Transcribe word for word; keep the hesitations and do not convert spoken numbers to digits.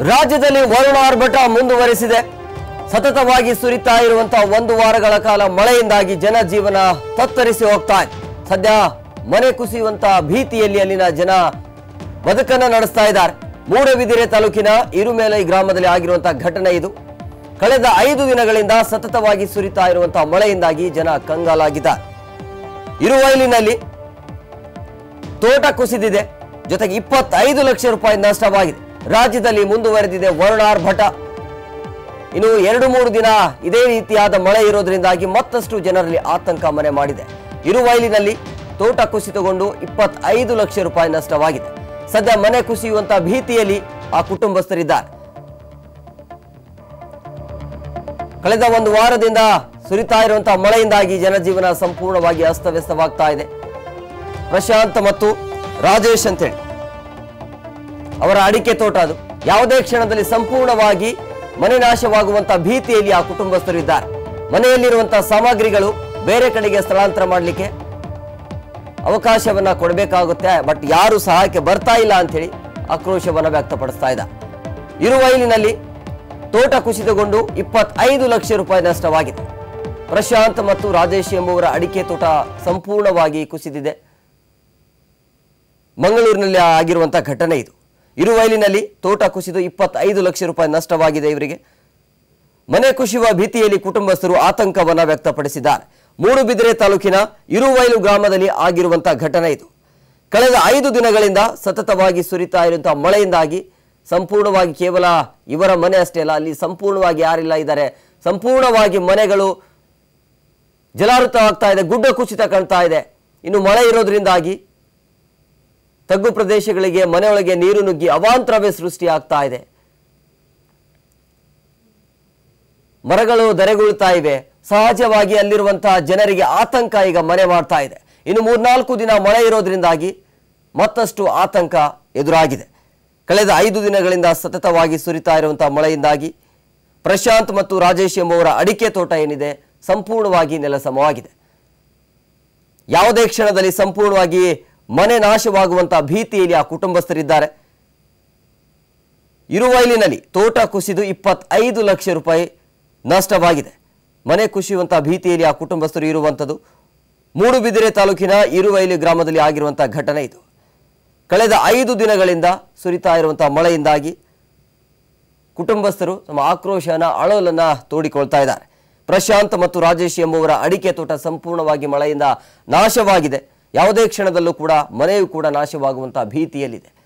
ರಾಜ್ಯದಲ್ಲಿ ವರುಣ ಆರ್ಭಟ ಮುಂದುವರಿಸಿದೆ. ಸತತವಾಗಿ ಸುರಿತಾ ಇರುವಂತಹ ಒಂದು ವಾರಗಳ ಕಾಲ ಮಳೆಯಿಂದಾಗಿ ಜನಜೀವನ ತತ್ತರಿಸಿ ಹೋಗ್ತಾ ಇದೆ. ಸದ್ಯ ಮನೆ ಕುಸಿಯುವಂತಹ ಭೀತಿಯಲ್ಲಿ ಅಲ್ಲಿನ ಜನ ಬದುಕನ್ನು ನಡೆಸ್ತಾ ಇದ್ದಾರೆ. ಮೂಡಬಿದಿರೆ ತಾಲೂಕಿನ ಇರುಮೇಲೈ ಗ್ರಾಮದಲ್ಲಿ ಆಗಿರುವಂತಹ ಘಟನೆ ಇದು. ಕಳೆದ ಐದು ದಿನಗಳಿಂದ ಸತತವಾಗಿ ಸುರಿತಾ ಇರುವಂತಹ ಮಳೆಯಿಂದಾಗಿ ಜನ ಕಂಗಾಲಾಗಿದ್ದಾರೆ. ಇರುವೈಲಿನಲ್ಲಿ ತೋಟ ಕುಸಿದಿದೆ. ಜೊತೆಗೆ ಇಪ್ಪತ್ತೈದು ಲಕ್ಷ ರೂಪಾಯಿ ನಷ್ಟವಾಗಿದೆ. ರಾಜ್ಯದಲ್ಲಿ ಮುಂದುವರೆದಿದೆ ವರುಣಾರ್ಭಟ. ಇನ್ನು ಎರಡು ಮೂರು ದಿನ ಇದೇ ರೀತಿಯಾದ ಮಳೆ ಇರೋದ್ರಿಂದಾಗಿ ಮತ್ತಷ್ಟು ಜನರಲ್ಲಿ ಆತಂಕ ಮನೆ ಮಾಡಿದೆ. ಇರುವೈಲಿನಲ್ಲಿ ತೋಟ ಕುಸಿತಗೊಂಡು ಇಪ್ಪತ್ತೈದು ಲಕ್ಷ ರೂಪಾಯಿ ನಷ್ಟವಾಗಿದೆ. ಸದ್ಯ ಮನೆ ಕುಸಿಯುವಂತಹ ಭೀತಿಯಲ್ಲಿ ಆ ಕುಟುಂಬಸ್ಥರಿದ್ದಾರೆ. ಕಳೆದ ಒಂದು ವಾರದಿಂದ ಸುರಿತಾ ಇರುವಂತಹ ಮಳೆಯಿಂದಾಗಿ ಜನಜೀವನ ಸಂಪೂರ್ಣವಾಗಿ ಅಸ್ತವ್ಯಸ್ತವಾಗ್ತಾ ಇದೆ. ಪ್ರಶಾಂತ್ ಮತ್ತು ರಾಜೇಶ್ ಅಂತೇಳಿ ಅವರ ಅಡಿಕೆ ತೋಟ ಅದು. ಯಾವುದೇ ಕ್ಷಣದಲ್ಲಿ ಸಂಪೂರ್ಣವಾಗಿ ಮನೆ ನಾಶವಾಗುವಂತಹ ಭೀತಿಯಲ್ಲಿ ಆ ಕುಟುಂಬಸ್ಥರು ಇದ್ದಾರೆ. ಮನೆಯಲ್ಲಿರುವಂತಹ ಸಾಮಗ್ರಿಗಳು ಬೇರೆ ಕಡೆಗೆ ಸ್ಥಳಾಂತರ ಮಾಡಲಿಕ್ಕೆ ಅವಕಾಶವನ್ನ ಕೊಡಬೇಕಾಗುತ್ತೆ. ಬಟ್ ಯಾರು ಸಹಾಯಕ್ಕೆ ಬರ್ತಾ ಇಲ್ಲ ಅಂತ ಹೇಳಿ ಆಕ್ರೋಶವನ್ನ ವ್ಯಕ್ತಪಡಿಸ್ತಾ ಇದ್ದಾರೆ. ಇರುವೈಲಿನಲ್ಲಿ ತೋಟ ಕುಸಿತಗೊಂಡು ಇಪ್ಪತ್ತೈದು ಲಕ್ಷ ರೂಪಾಯಿ ನಷ್ಟವಾಗಿದೆ. ಪ್ರಶಾಂತ್ ಮತ್ತು ರಾಜೇಶ್ ಎಂಬುವರ ಅಡಿಕೆ ತೋಟ ಸಂಪೂರ್ಣವಾಗಿ ಕುಸಿದಿದೆ. ಮಂಗಳೂರಿನಲ್ಲಿ ಆಗಿರುವಂತಹ ಘಟನೆ ಇದು. ಇರುವೈಲಿನಲ್ಲಿ ತೋಟ ಕುಸಿದು ಇಪ್ಪತ್ತೈದು ಲಕ್ಷ ರೂಪಾಯಿ ನಷ್ಟವಾಗಿದೆ ಇವರಿಗೆ. ಮನೆ ಕುಸಿಯುವ ಭೀತಿಯಲ್ಲಿ ಕುಟುಂಬಸ್ಥರು ಆತಂಕವನ್ನ ವ್ಯಕ್ತಪಡಿಸಿದ್ದಾರೆ. ಮೂಡುಬಿದಿರೆ ತಾಲೂಕಿನ ಇರುವೈಲು ಗ್ರಾಮದಲ್ಲಿ ಆಗಿರುವಂತಹ ಘಟನೆ ಇದು. ಕಳೆದ ಐದು ದಿನಗಳಿಂದ ಸತತವಾಗಿ ಸುರಿತಾ ಇರುವಂತಹ ಮಳೆಯಿಂದಾಗಿ ಸಂಪೂರ್ಣವಾಗಿ ಕೇವಲ ಇವರ ಮನೆ ಅಷ್ಟೇ ಅಲ್ಲ, ಅಲ್ಲಿ ಸಂಪೂರ್ಣವಾಗಿ ಯಾರೆಲ್ಲ ಇದ್ದಾರೆ ಸಂಪೂರ್ಣವಾಗಿ ಮನೆಗಳು ಜಲಾವೃತವಾಗ್ತಾ ಇದೆ. ಗುಡ್ಡ ಕುಸಿತ ಕಾಣ್ತಾ ಇದೆ. ಇನ್ನು ಮಳೆ ಇರೋದ್ರಿಂದಾಗಿ ತಗ್ಗು ಪ್ರದೇಶಗಳಿಗೆ ಮನೆಯೊಳಗೆ ನೀರು ನುಗ್ಗಿ ಅವಾಂತರವೇ ಸೃಷ್ಟಿಯಾಗ್ತಾ ಇದೆ. ಮರಗಳು ಧರೆಗುಳ್ತಾ ಇವೆ. ಸಹಜವಾಗಿ ಅಲ್ಲಿರುವಂತಹ ಜನರಿಗೆ ಆತಂಕ ಈಗ ಮನೆ ಮಾಡ್ತಾ ಇದೆ. ಇನ್ನು ಮೂರ್ನಾಲ್ಕು ದಿನ ಮಳೆ ಇರೋದ್ರಿಂದಾಗಿ ಮತ್ತಷ್ಟು ಆತಂಕ ಎದುರಾಗಿದೆ. ಕಳೆದ ಐದು ದಿನಗಳಿಂದ ಸತತವಾಗಿ ಸುರಿತಾ ಇರುವಂತಹ ಮಳೆಯಿಂದಾಗಿ ಪ್ರಶಾಂತ್ ಮತ್ತು ರಾಜೇಶ್ ಎಂಬುವರ ಅಡಿಕೆ ತೋಟ ಏನಿದೆ ಸಂಪೂರ್ಣವಾಗಿ ನೆಲಸಮವಾಗಿದೆ. ಯಾವುದೇ ಕ್ಷಣದಲ್ಲಿ ಸಂಪೂರ್ಣವಾಗಿ ಮನೆ ನಾಶವಾಗುವಂತಹ ಭೀತಿಯಲ್ಲಿ ಆ ಕುಟುಂಬಸ್ಥರಿದ್ದಾರೆ. ಇರುವೈಲಿನಲ್ಲಿ ತೋಟ ಕುಸಿದು ಇಪ್ಪತ್ತೈದು ಲಕ್ಷ ರೂಪಾಯಿ ನಷ್ಟವಾಗಿದೆ. ಮನೆ ಕುಸಿಯುವಂತಹ ಭೀತಿಯಲ್ಲಿ ಆ ಕುಟುಂಬಸ್ಥರು ಇರುವಂಥದ್ದು. ಮೂಡುಬಿದಿರೆ ತಾಲೂಕಿನ ಇರುವೈಲಿ ಗ್ರಾಮದಲ್ಲಿ ಆಗಿರುವಂತಹ ಘಟನೆ ಇದು. ಕಳೆದ ಐದು ದಿನಗಳಿಂದ ಸುರಿತಾ ಇರುವಂತಹ ಮಳೆಯಿಂದಾಗಿ ಕುಟುಂಬಸ್ಥರು ತಮ್ಮ ಆಕ್ರೋಶನ ಅಳಲನ್ನ ತೋಡಿಕೊಳ್ತಾ ಇದ್ದಾರೆ. ಪ್ರಶಾಂತ್ ಮತ್ತು ರಾಜೇಶ್ ಎಂಬುವರ ಅಡಿಕೆ ತೋಟ ಸಂಪೂರ್ಣವಾಗಿ ಮಳೆಯಿಂದ ನಾಶವಾಗಿದೆ. ಯಾವುದೇ ಕ್ಷಣದಲ್ಲೂ ಕೂಡ ಮನೆಯೂ ಕೂಡ ನಾಶವಾಗುವಂತಹ ಭೀತಿಯಲ್ಲಿದೆ.